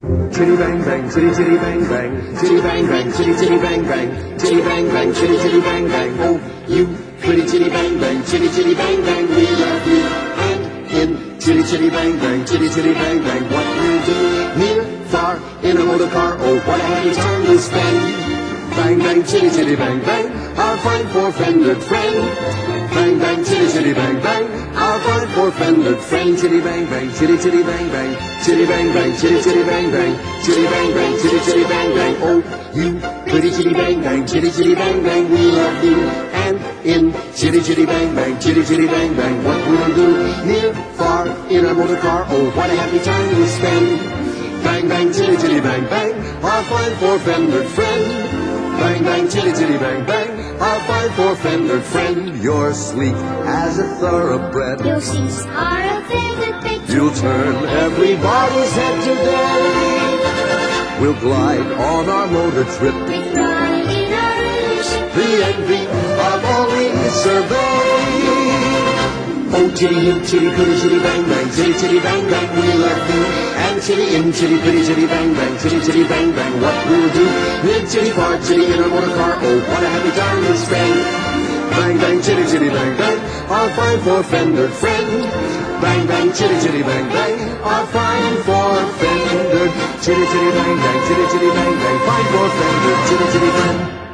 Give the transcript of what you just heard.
Chitty bang bang, chitty chitty bang bang, chitty bang bang, chitty chitty bang bang, chitty bang bang, chitty chitty bang bang. Oh, you pretty chitty bang bang, chitty chitty bang bang, we love you. And in chitty chitty bang bang, chitty chitty bang bang, what we'll do near, far, in a motor car. Oh, what a happy time we'll spend. Bang bang, chitty chitty bang bang, our fine four-fendered friend. Bang bang, chitty chitty bang bang, our fine four-fendered friend. Chitty bang bang, chitty chitty bang bang, chitty bang bang, chitty chitty bang bang, chitty bang bang, chitty chitty bang bang. Oh, you pretty chitty bang bang, chitty chitty bang bang, we love you. And in chitty chitty bang bang, chitty chitty bang bang, what we'll do near, far, in our motor car. Oh, what a happy time we'll spend. Bang bang, chitty chitty bang bang, our fine four-fendered friend. Bang bang, chitty chitty bang bang, our fine four-fendered friend. You're sleek as a thoroughbred. Your seats are a velvet bed. You'll turn everybody's head today. We'll glide on our motor trip, With pride in our relationship. the envy of all we survey. Oh, chitty you, chitty pretty chitty bang bang, chitty chitty bang bang, we love you. And chitty in, chitty pretty chitty bang bang, chitty chitty bang bang, what we'll do. Mid chitty far, chitty in a motor car. Oh, what a happy time we'll spend. Bang bang, chitty chitty bang bang, our fine four-fendered friend. Bang bang, chitty chitty bang bang, our fine four-fendered. Chitty chitty bang bang, chitty chitty bang bang, fine four-fendered, chitty chitty bang.